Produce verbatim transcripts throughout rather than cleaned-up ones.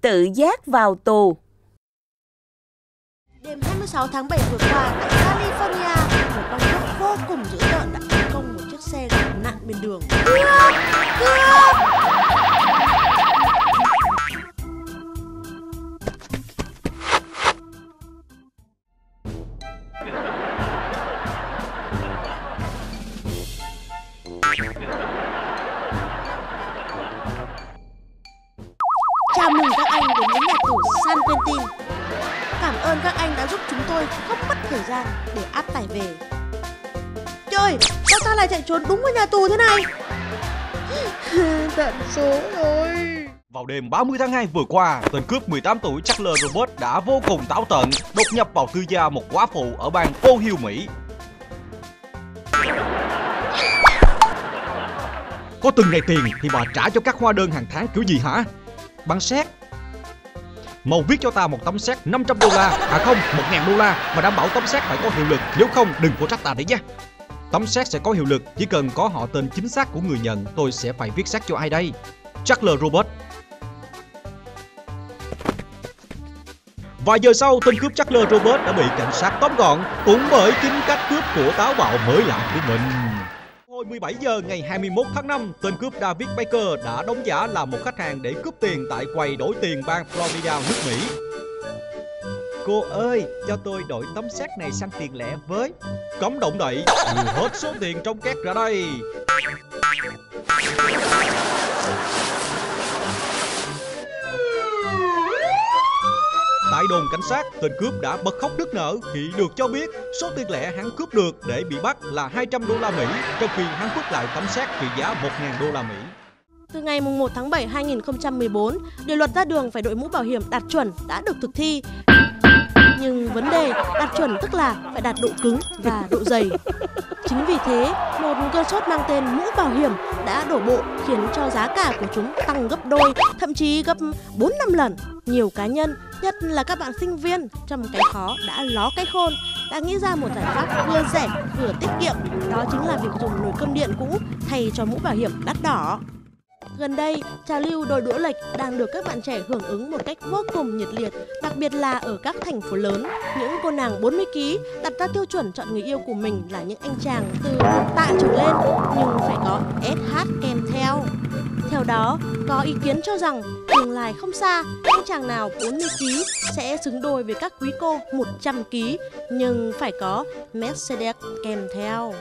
tự giác vào tù. Đêm hai mươi sáu tháng bảy vừa qua tại California, một băng cướp vô cùng dữ tợn đã tấn công một chiếc xe gặp nạn bên đường. Cướp! Cướp! Chào mừng các anh đến với nhà tù San Quentin. Cảm ơn các anh đã giúp chúng tôi không mất thời gian để áp tải về. Trời, sao ta lại chạy trốn đúng vào nhà tù thế này? Tận số rồi. Vào đêm ba mươi tháng hai vừa qua, tên cướp mười tám tuổi Charles Robert đã vô cùng táo tợn đột nhập vào tư gia một góa phụ ở bang Ohio, Mỹ. Có từng này tiền thì bà trả cho các hóa đơn hàng tháng kiểu gì hả? Bằng séc. Mau viết cho ta một tấm séc năm trăm đô la, à không, một ngàn đô la, mà đảm bảo tấm séc phải có hiệu lực, nếu không đừng có trách ta đấy nhé. Tấm séc sẽ có hiệu lực chỉ cần có họ tên chính xác của người nhận. Tôi sẽ phải viết séc cho ai đây? Charles Robert. Vài giờ sau, tên cướp Charles Robert đã bị cảnh sát tóm gọn, cũng bởi chính cách cướp của táo bạo mới lạ của mình. Hồi mười bảy giờ ngày hai mươi mốt tháng năm, tên cướp David Baker đã đóng giả làm một khách hàng để cướp tiền tại quầy đổi tiền bang Florida, nước Mỹ. Cô ơi, cho tôi đổi tấm séc này sang tiền lẻ với. Cấm động đậy, đưa hết số tiền trong két ra đây. Tại đồn cảnh sát, tên cướp đã bật khóc nức nở khi được cho biết số tiền lẻ hắn cướp được để bị bắt là hai trăm đô la Mỹ, trong khi hắn cướp lại tấm séc trị giá một nghìn đô la Mỹ. Từ ngày mùng một tháng bảy năm hai nghìn không trăm mười bốn, điều luật ra đường phải đội mũ bảo hiểm đạt chuẩn đã được thực thi. Nhưng vấn đề đạt chuẩn tức là phải đạt độ cứng và độ dày. Chính vì thế, một cơn sốt mang tên mũ bảo hiểm đã đổ bộ khiến cho giá cả của chúng tăng gấp đôi, thậm chí gấp bốn năm lần. Nhiều cá nhân, nhất là các bạn sinh viên trong cái khó đã ló cái khôn, đã nghĩ ra một giải pháp vừa rẻ vừa tiết kiệm, đó chính là việc dùng nồi cơm điện cũ thay cho mũ bảo hiểm đắt đỏ. Gần đây, trào lưu đôi đũa lệch đang được các bạn trẻ hưởng ứng một cách vô cùng nhiệt liệt, đặc biệt là ở các thành phố lớn. Những cô nàng bốn mươi ki lô gam đặt ra tiêu chuẩn chọn người yêu của mình là những anh chàng từ một tạ trở lên, nhưng phải có ét hát kèm theo. Theo đó, có ý kiến cho rằng tương lai không xa, anh chàng nào bốn mươi ki lô gam sẽ xứng đôi với các quý cô một trăm ki lô gam, nhưng phải có Mercedes kèm theo.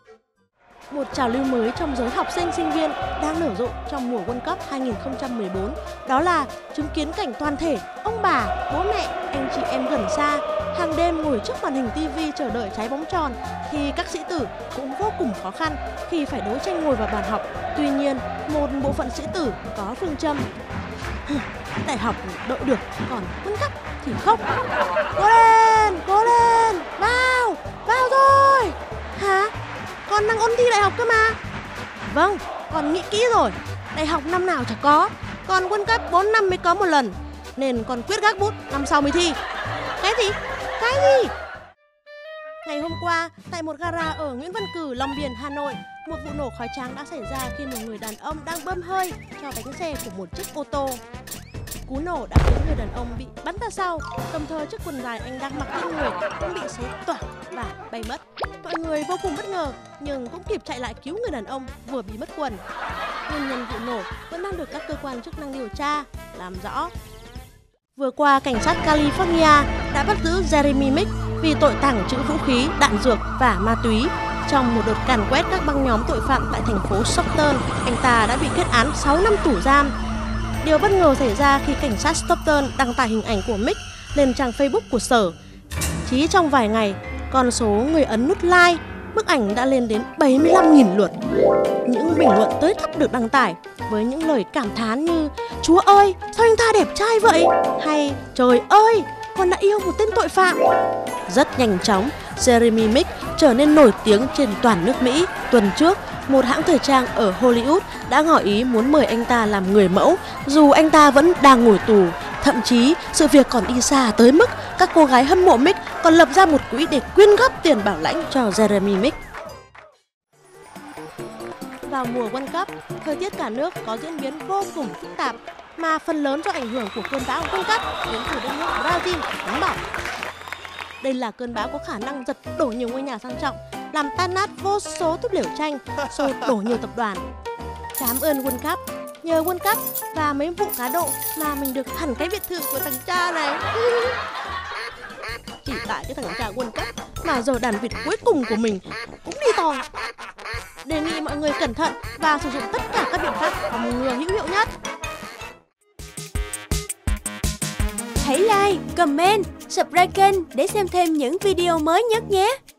Một trào lưu mới trong giới học sinh sinh viên đang nở rộ trong mùa World Cup hai nghìn không trăm mười bốn, đó là chứng kiến cảnh toàn thể ông bà, bố mẹ, anh chị em gần xa hàng đêm ngồi trước màn hình ti vi chờ đợi trái bóng tròn, thì các sĩ tử cũng vô cùng khó khăn khi phải đấu tranh ngồi vào bàn học. Tuy nhiên, một bộ phận sĩ tử có phương châm đại học đợi được, còn World Cup thì không. Cố lên, cố lên, vào, vào rồi. Hả? Con đang ôn thi đại học cơ mà. Vâng, con nghĩ kỹ rồi. Đại học năm nào chả có, còn World Cup bốn năm mới có một lần, nên con quyết gác bút năm sau mới thi. Cái gì? Cái gì? Ngày hôm qua, tại một gara ở Nguyễn Văn Cử, Long Biên, Hà Nội, một vụ nổ khói trắng đã xảy ra khi một người đàn ông đang bơm hơi cho bánh xe của một chiếc ô tô. Cú nổ đã khiến người đàn ông bị bắn ra sau, đồng thời chiếc quần dài anh đang mặc trên người cũng bị xé toạc và bay mất. Mọi người vô cùng bất ngờ nhưng cũng kịp chạy lại cứu người đàn ông vừa bị mất quần. Nguyên nhân vụ nổ vẫn đang được các cơ quan chức năng điều tra, làm rõ. Vừa qua, cảnh sát California đã bắt giữ Jeremy Mick vì tội tàng trữ vũ khí, đạn dược và ma túy. Trong một đợt càn quét các băng nhóm tội phạm tại thành phố Stockton, anh ta đã bị kết án sáu năm tù giam. Điều bất ngờ xảy ra khi cảnh sát Stockton đăng tải hình ảnh của Mick lên trang Facebook của sở. Chỉ trong vài ngày, con số người ấn nút like, bức ảnh đã lên đến bảy mươi lăm nghìn lượt. Những bình luận tới thấp được đăng tải với những lời cảm thán như "Chúa ơi, sao anh ta đẹp trai vậy?" hay "Trời ơi, con đã yêu một tên tội phạm." Rất nhanh chóng, Jeremy Mick trở nên nổi tiếng trên toàn nước Mỹ. Tuần trước, một hãng thời trang ở Hollywood đã ngỏ ý muốn mời anh ta làm người mẫu, dù anh ta vẫn đang ngồi tù. Thậm chí, sự việc còn đi xa tới mức các cô gái hâm mộ Mick còn lập ra một quỹ để quyên góp tiền bảo lãnh cho Jeremy Mick. Vào mùa World Cup, thời tiết cả nước có diễn biến vô cùng phức tạp. mà phần lớn do ảnh hưởng của cơn bão World Cup đến từ đất nước Brazil đánh bỏng. Đây là cơn bão có khả năng giật đổ nhiều ngôi nhà sang trọng, làm tan nát vô số túp lều tranh, xô đổ nhiều tập đoàn. Cảm ơn World Cup, nhờ World Cup và mấy vụ cá độ mà mình được hẳn cái biệt thự của thằng cha này. Chỉ tại cái thằng cha World Cup mà giờ đàn vịt cuối cùng của mình cũng đi to. Đề nghị mọi người cẩn thận và sử dụng tất cả các biện pháp phòng ngừa hữu hiệu nhất. Hãy like, comment, subscribe kênh để xem thêm những video mới nhất nhé!